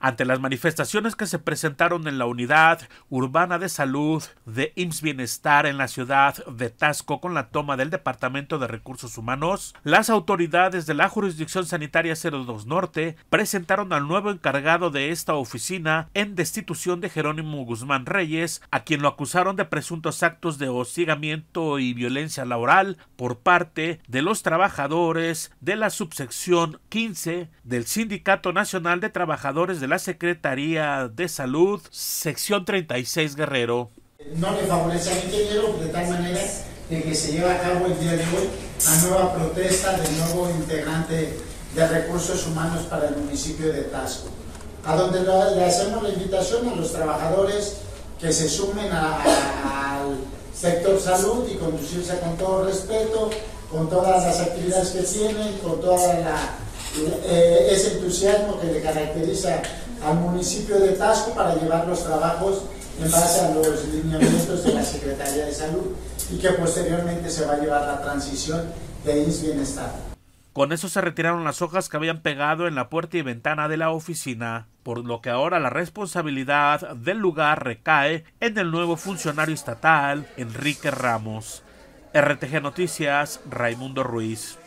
Ante las manifestaciones que se presentaron en la Unidad Urbana de Salud de IMSS Bienestar en la ciudad de Taxco con la toma del Departamento de Recursos Humanos, las autoridades de la Jurisdicción Sanitaria 02 Norte presentaron al nuevo encargado de esta oficina en destitución de Jerónimo Guzmán Reyes, a quien lo acusaron de presuntos actos de hostigamiento y violencia laboral por parte de los trabajadores de la subsección 15 del Sindicato Nacional de Trabajadores de la Secretaría de Salud, sección 36 Guerrero. No le favorece al ingeniero de tal manera de que se lleva a cabo el día de hoy la nueva protesta del nuevo integrante de Recursos Humanos para el municipio de Taxco, a donde le hacemos la invitación a los trabajadores que se sumen al sector salud y conducirse con todo respeto, con todas las actividades que tienen, con toda ese entusiasmo que le caracteriza al municipio de Taxco para llevar los trabajos en base a los lineamientos de la Secretaría de Salud y que posteriormente se va a llevar la transición de IMSS Bienestar. Con eso se retiraron las hojas que habían pegado en la puerta y ventana de la oficina, por lo que ahora la responsabilidad del lugar recae en el nuevo funcionario estatal, Enrique Ramos. RTG Noticias, Raimundo Ruiz.